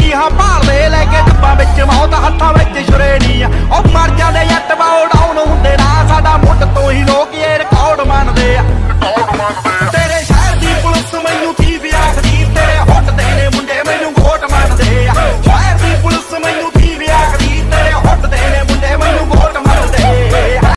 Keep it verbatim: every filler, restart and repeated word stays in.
ਨੀ ਹਾਂ ਭਾਲਦੇ ਲੈ ਕੇ ਡੱਬਾ ਵਿੱਚ ਮੌਤ ਹੱਥਾਂ ਵਿੱਚ ਛੁਰੇ ਨੀ ਆ ਉਹ ਮਰ ਜਾਂਦੇ ਜੱਟ ਬਾਉ ਡਾਊਨ ਹੁੰਦੇ ਨਾ ਸਾਡਾ ਮੁੱਢ ਤੋਂ